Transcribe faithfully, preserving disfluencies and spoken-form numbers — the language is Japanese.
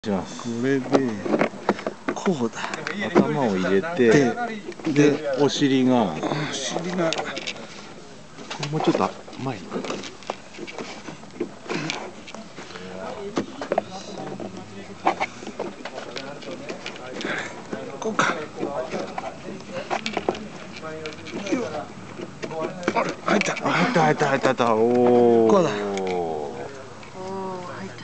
します。 これでこうだ。 頭を入れて、でお尻がお尻がもうちょっと前に。 こうか。あれ入った入った入った入った入った。おお。 こうだ。